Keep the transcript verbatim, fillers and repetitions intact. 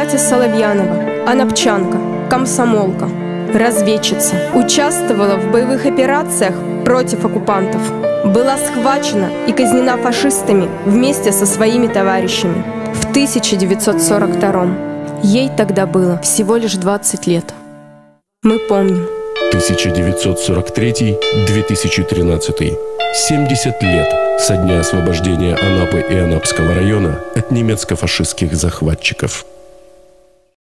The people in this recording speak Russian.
Катя Соловьянова, анапчанка, комсомолка, разведчица, участвовала в боевых операциях против оккупантов, была схвачена и казнена фашистами вместе со своими товарищами в тысяча девятьсот сорок втором. Ей тогда было всего лишь двадцать лет. Мы помним. тысяча девятьсот сорок третий — две тысячи тринадцатый. семьдесят лет со дня освобождения Анапы и Анапского района от немецко-фашистских захватчиков.